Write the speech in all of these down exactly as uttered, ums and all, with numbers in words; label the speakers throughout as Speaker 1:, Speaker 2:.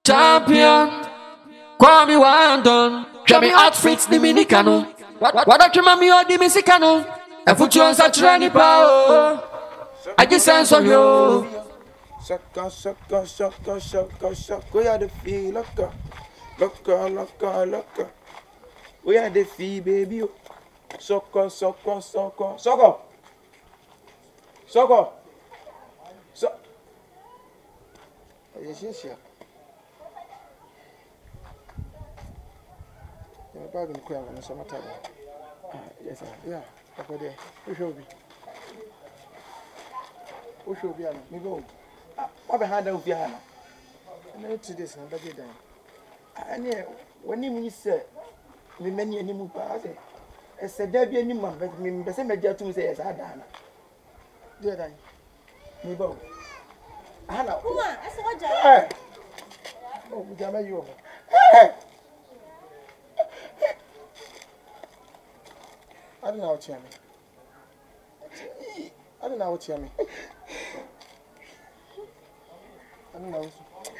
Speaker 1: Champion, Kwame Wandon, Chami outfits Dominicano. What what a me or the Mexicano? A future on such running power. I just sense of you.
Speaker 2: Sucker, sucker, sucker, sucker, sucker. We are the fee, locker, locker, locker, locker. We are the fee, baby. Sucker, sucker, sucker, sucker, sucker. So, yes, yes, yes. I'm about to cry on some time. Yes, sir. Yeah, over there. Who should be? Who should be? Me go. What behind the piano? I know to this and better than. And when you miss me, many any move past it. I said, there be any man, but me, the same major to say, as I done. Dear Dan, me go. Hannah, PUMA, I saw what oh, we got you over. I don't know what you mean. I don't know what you mean. I don't know.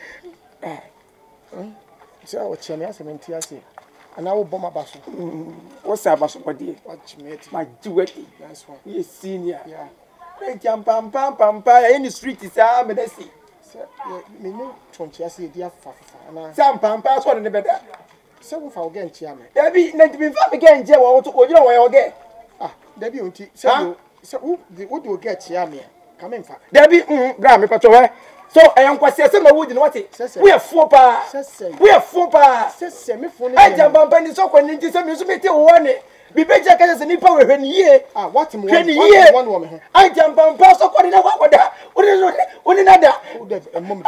Speaker 2: Hmm? So what you mean? I said, I say, and I will bomb a basso. What's that basso? What dear? What you made? My duty. That's one. You're senior. Yeah. Pam pam pam pam pam. Any street is a medicine. Me no twenty. I say, dear Fafa. Sam pam pam. What in the better? Seven for again, chairman. There be not be five again, Jay. What to go? You know where you get? Ah, there be unti. So, so who do get chairman? Come in, Fafa. There be um, Gram, me so I am quite saying, "My wood in what it? We are four pa. We are four pa. I jump on penny so when you say, "You make it one." Be better as a nipper when ye. Ah, what more? One woman. I jump on pass or what in a what that? What is one another? A moment.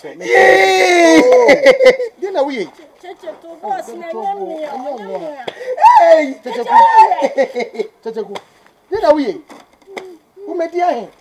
Speaker 2: Dinner we. Hey, dinner we. Who made the air?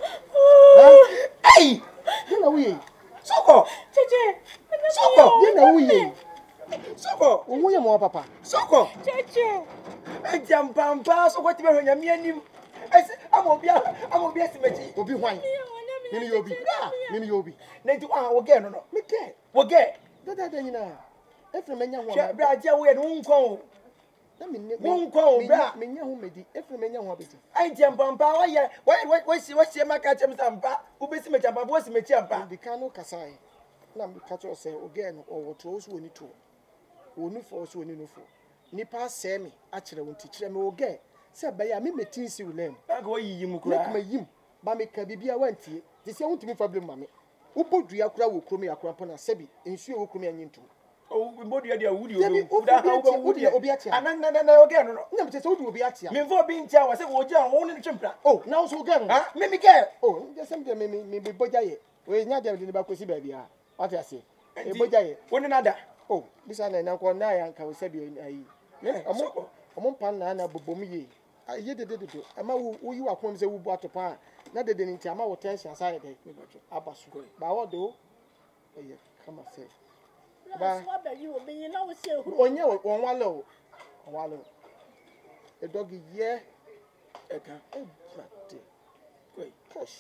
Speaker 2: Hey. Dinner we. Soko. Soko. Dinner we. Soko. We are more papa. Soko. I jump and pass or whatever when you're meaning. I said, I'm a beer. I'm a beer cemetery. Will be wine. Maybe you'll be. Maybe you'll be. Then to our again or not. Me get. We'll get. That then you know. If the men want to brag, we won't go. Let me won't go. Me, who made it. If the men want to. I jump on power. Why, why, why, she was my catch him some back. Who be cemetery about what's the material back? The canoe Kasai. Now, catch yourself again or what those who need to. Who knew for us when you know for. Nipa semi actually won't teach them will get. Say by a me meeting you name. I go yim make me yim. But make a baby I went here. This won't be problem, mammy. Who put the aqua will come here upon a sebi, and she will come into. Oh, we bought the idea, would you? Would you be at you? And then again, no, just will be at you. Before being tower, I said, well, John, only chimpa. Oh, now so again, huh? Maybe get. Oh, just something maybe Bojaye. We're not there in the Bacosi baby. What I say? Bojaye. One another. Oh, this is an uncle Naya and Kawasabi. I'm on pan and a bobomi. I did it. I'm who you are from the water pan. Not the dinning time. I will tell you aside. Abbas, but what do? Come and say. But you will be in our show. On your one wallow. Wallow. A doggy, yeah. A can. Great. Push.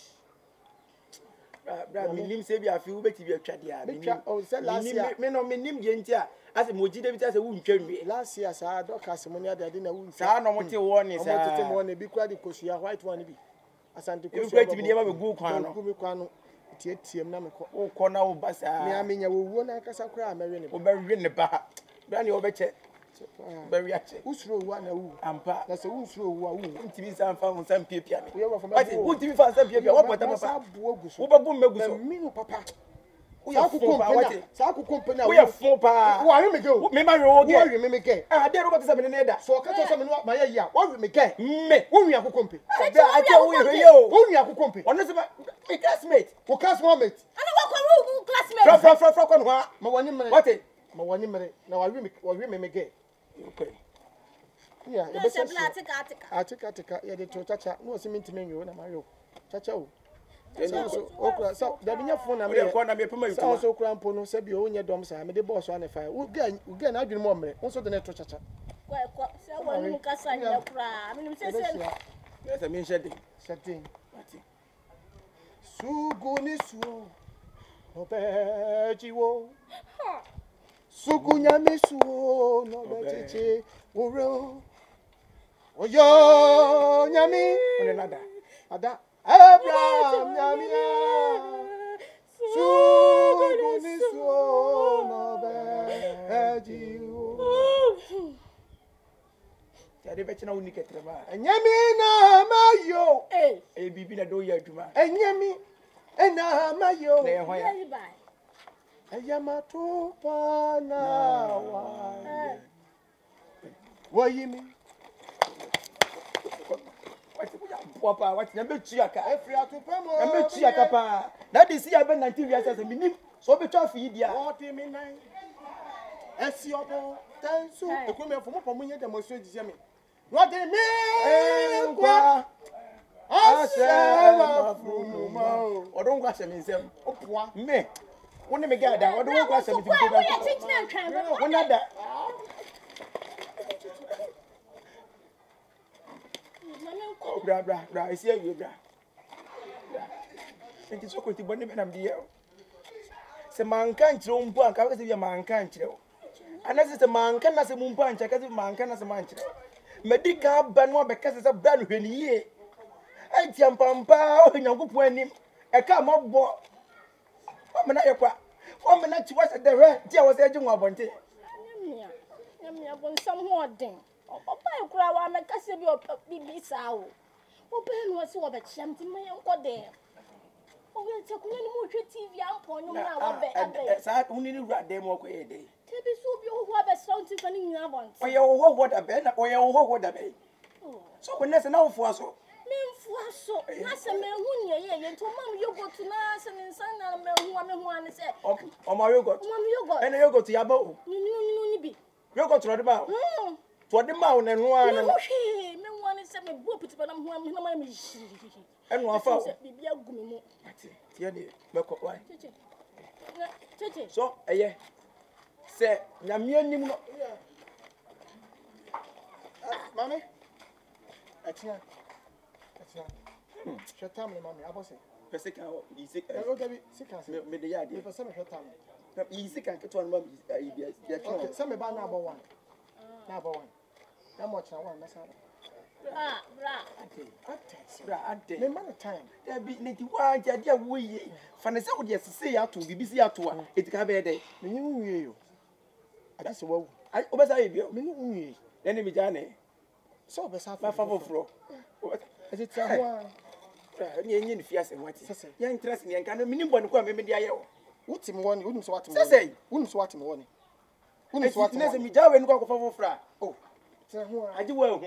Speaker 2: Minim say I feel better be a chadia. Oh, said last year. Men on minim gentia. As a moji David as a wound carry. Last year, sir, dog has some money that I didn't wound. Sir, no more one is a one, be quite because you are white one. As I to be able to go Kwano. Tietiem Namako, oh, corner of Bassa. I mean, you will run like a sacra, Marion, or bury in the bar. Brandy over check. Very active. Who's through one who and pa? That's a who's through one to be some found some people. We are from who to be found some people. What about Bogus? What about Bogus? Mino Papa. We are four company. Saku company. We are four pa. Why you make go? Me my road. Why you make it? Ah, there about seven in there. So I can't tell my year. What we make it? Me. Who we are who company? I tell you, who we are who company? On this a classmate. Who classmate? I don't want classmate. From from from from what? My one minute. What it? My one minute. Now I will what we make it. Okay. Yeah, I take I take I take yeah the chacha no see me to me you na mayo. Chacha o. So okra so da binya phone na me ko na me pema you. So okra mpo no se bi o nye dom sa me de boss one fire. Wo ga wo ga na adwene mo mre. Wo so de na to chacha. Kwa kwa se wonu mu kasa nya kra. Me nim se se. Yes, I mean shedding. Shedding. Sugo ni suo. Obejiwo. Sukunya misuo no bechiche uro. Oyo nyami. One nada. Ada. Abraham nyamia. Sukuni suo no bejiwo. Yade bechina unike trema. Nyami na mayo. Eh. Eh bibi na do ya adwuma. Nyami ena mayo. Na ye hoya. Ayamato pana wa. Wayimi. Papa, what number chiaka? Every atupemo. Number chiaka pa. That is here ben nineteen years as a minim. So be try feed ya. What me nine. Esiobo. Tensu. E ko me fomo pomo nya demonstrate ji me. What me? Eh kwa. Asema funuma. Odon kwa se nsem. Opoa. Me. Woni me ga da. Odon kwa se me ti ko ba. Woni ada. Bra bra bra isi awie bra. Enti so ko ti bone be nam de. Se manka nchire mpo anka ka se bia manka nchire. Anase se manka na se mpo ancha ka se manka na se manchire. Medical ban no be ka se bra no hwani yie. Enti ampampa o nyankopon anim. E ka mobbo. O me na yekwa. O me na chi wa se de hwe ti a wo se agi nwa bonte.
Speaker 3: Nyamia. Nyamia bon sam ho den. Papa ekura wa me kase bi o bibi sa o. Ope no se wo be chiam ti me enko de. O we te kunya ni mo hwe T V ampo no na wo be abe.
Speaker 2: Sa uni ni wura dem wo ko ye de.
Speaker 3: Te bi so bi o ho abe something for ni nyina bon.
Speaker 2: O ye wo ho da be na o ye wo ho da be. So when na se na wo fo aso.
Speaker 3: Me mfu aso. Na se me hu nye ye ye to mam yogurt na se ni nsan na me hu a me hu an se.
Speaker 2: O ma yogurt.
Speaker 3: O ma yogurt.
Speaker 2: Ene yogurt ya ba o.
Speaker 3: Ni ni ni ni bi.
Speaker 2: Yogurt ro de ba o. Mm. To de ma o na nu an na.
Speaker 3: Me hu se me bu putipa na hu am na ma me shi.
Speaker 2: Enu afa o.
Speaker 3: Bibi agumi mu.
Speaker 2: Ati. Tie de me ko why.
Speaker 3: Cheche. Na cheche.
Speaker 2: So eye. Se nyame anim no. Mami. Atia. Atia. Shetam le mami abose. Pese ka o di sika. E o gabi sika se. Me de ya de. Me pese me shetam. Yi sika ke to no mami yi bia. Okay, se me ba na abo one. Na abo one. Na mo cha one na sa.
Speaker 3: Bra, bra.
Speaker 2: Okay. Ate. Bra, ate. Me man time. There be ne di wa ja dia wo yi. Fa ne se wo de sese ya to bibi si ya to a. Etika be de. Me nyi nwie yo. Ade se wo. Ai obesa ye bi. Me nyi nwie. Na ne mi ja ne. So obesa fa fa foforo. Ade tia ho a. Bra, ni enyi ne fiase wati. Ya interest ni enka no me ni bɔ ne ko a me me de aye wo. Wutim woni, wunim so watim woni. Sese. Wunim so watim woni. Wunim so watim. Ne se mi ja we no ko fa foforo. Oh. Tia ho a. Aje wo hu.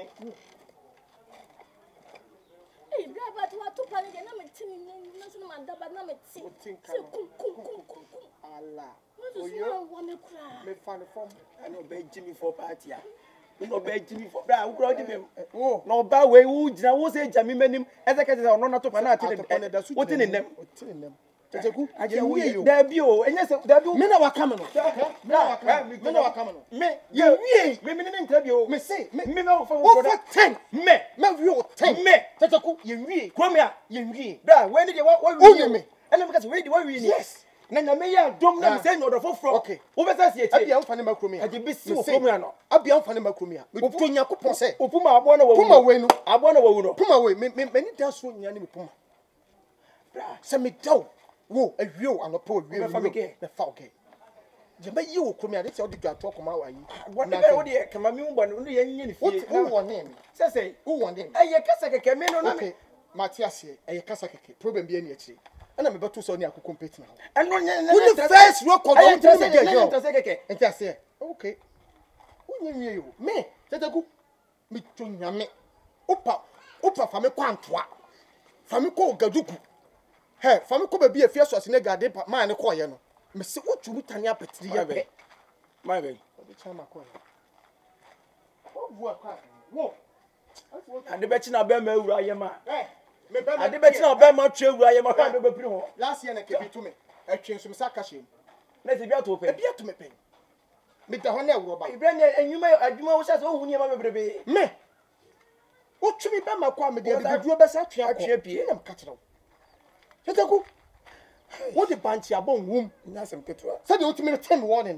Speaker 3: Hey, bra ba to to pa ni na me tini na so na da ba na me ti. Se kum kum kum kum.
Speaker 2: Allah.
Speaker 3: Oyo wa me kura.
Speaker 2: Me fa ne form. Ani oba Jimmy for party a. No oba Jimmy for bra wo kura di me. Wo. Na oba we wo gina wo se jami manim. Eze ka se ono na to pa na ati ne. Wo ti ne nem. Wo ti ne nem. Teteku. Aje wo ye. Da bi o. Enye se da bi o. Me na waka me no. Me na waka. Me na waka me no. Me ye wie. Me me ne nta bi o. Me say me me na wo fa wo for ten. Me. Me wi o ten. Me. Teteku ye wie. Krom ya ye wie. Bra we ni de wo wie me. Ene me ka se we de wo wie ni. Yes. Na na me ya dom na me say no do foforo. Okay. Wo be say se eti. Abia mfa ne makromi a. Ade bi si wo krom ya no. Abia mfa ne makromi a. Me to Nyankopon say. Opuma abo na wo. Puma we no. Abo na wo no. Puma we me me ni da so nya ne me puma. Bra se me daw. Wo awie o anopo awie me fa me ke. Me fa okay. Je ba yi wo krom ya de se o di gwa to koma wa yi. Na wo de kama mi mbo no ye nye ne fie. Wo wo ne me. Se se wo wo ne. Eye kasa keke me no na me. Matias ye eye kasa keke. Problem bi ani akiri. Ana me beto so ni akoko compete na ho. Eno nye ne. Wo the first row control to me dey yo. Enti ase. Okay. Wo nye wie yo. Me teteku me to nyame. Opa opa fa me kwantoa. Fa me ko gaduku. He fa me ko ba bi afia so ase ne gade ma ne ko ye no. Me se wo turu tani apetiri ya be. My be. Obi chama ko. Wo bu akwa. Wo. Ade be chi na be ma ewura ye ma. Eh. Ade be chi na be ma twa ewura ye ma kwa do be piri ho. Last year na ke bi to me. Atwen so me saka hye. Na se bi ato pe. E bi ato me pe. Me da ho na ewuro ba. Ibre ne enwuma adwuma wo sha so hu ni ma bebrebe. Me. Wo tumi be ma kwa me de bi duro be sa atwa atwa pie. Na me ka kire wo. Teteku. What the banchi abon womb?
Speaker 4: Nasem ketua.
Speaker 2: Said the ultimate ten warning.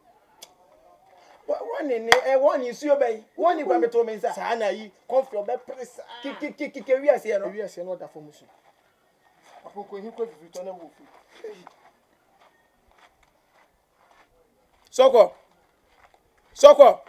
Speaker 4: One in a one is your bay. One in Bamito means
Speaker 2: Sana yi comfort be press.
Speaker 4: kick kick kick kick we are saying.
Speaker 2: We are saying order for musu. Apoko hin ko fi tona wo fi.
Speaker 4: Soko. Soko.